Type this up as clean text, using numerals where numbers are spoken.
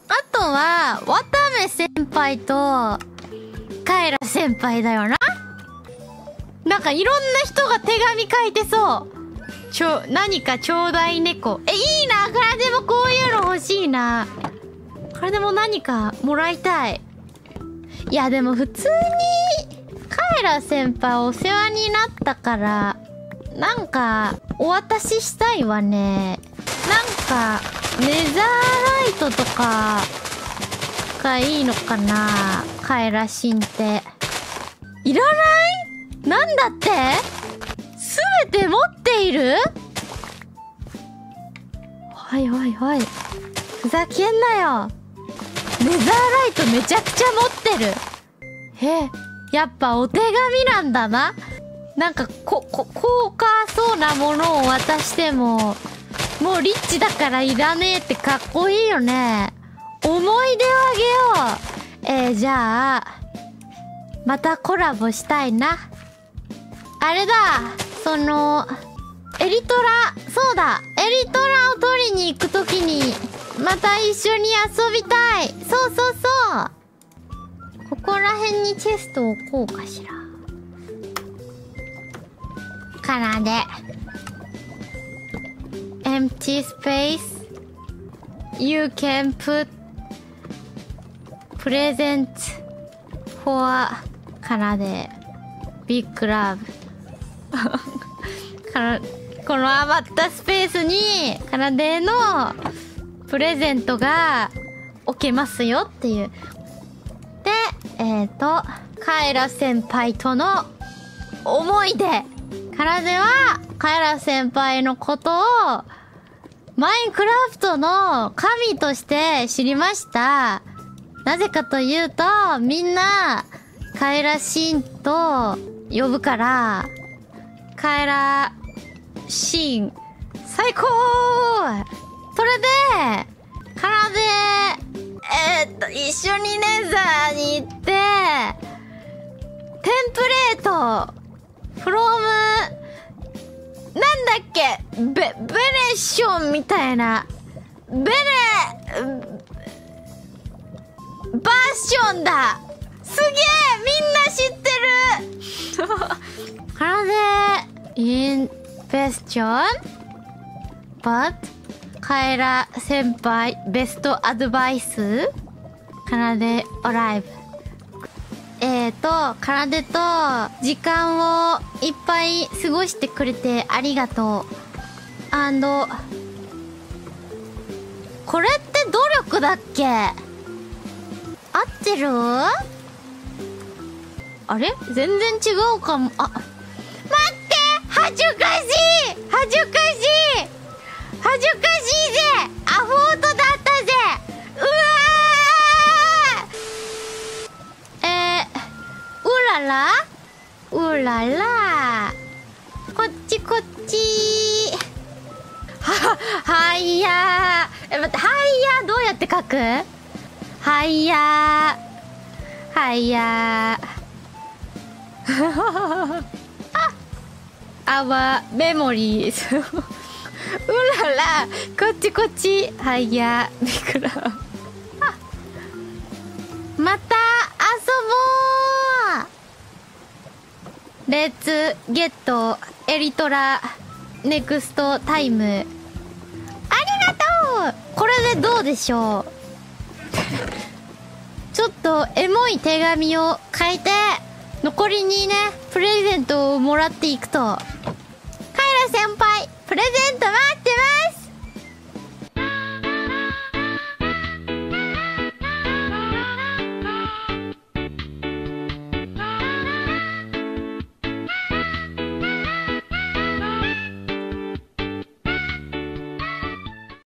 とは、渡部先輩と、カエラ先輩だよな。なんかいろんな人が手紙書いてそう。何かちょうだい猫。いいな。からでもこういうの欲しいな。からでも何かもらいたい。いや、でも普通に、カエラ先輩お世話になったから、なんか、お渡ししたいわね。なんか、ネザーライトとか、がいいのかな。カエラシンって。いらない？なんだって？すべて持っている？おいおいおい。ふざけんなよ。ネザーライトめちゃくちゃ持ってる。やっぱお手紙なんだな。なんか、高価そうなものを渡しても、もうリッチだからいらねえってかっこいいよね。思い出をあげよう。じゃあ、またコラボしたいな。あれだ、エリトラ、そうだ、エリトラを取りに行くときに、また一緒に遊びたい。そうそうそう。ここら辺にチェストを置こうかしら。からで。empty space. You can put presents for からで。big love. この余ったスペースに、かなでのプレゼントが置けますよっていう。で、カエラ先輩との思い出。からでは、カエラ先輩のことを、マインクラフトの神として知りました。なぜかというと、みんな、カエラシンと呼ぶから、カエラシン、最高。それで、からで、一緒にネザーに行って、テンプレート、フローム、なんだっけ、ベネッションみたいな、バーションだ。すげえ、みんな知ってる。からで、インベスチョン but カエラ先輩ベストアドバイスかなでオライブ。かなでと時間をいっぱい過ごしてくれてありがとう。これって努力だっけ？合ってる？あれ？全然違うかも。待って！恥ずかしい！恥ずかしい！恥ずかしいぜ！アフォートだったぜ！うわー！うらら？うらら。こっちこっち。はいやー。待って、はいやーどうやって書く？はいやー。はいやー。our memories うらら、こっちこっち。はいや、びっくら。また遊ぼう。レッツゲットエリトラネクストタイム。ありがとう。これでどうでしょう。ちょっとエモい手紙を書いて残りにね、プレゼントをもらっていくと。カエラ先輩、プレゼント待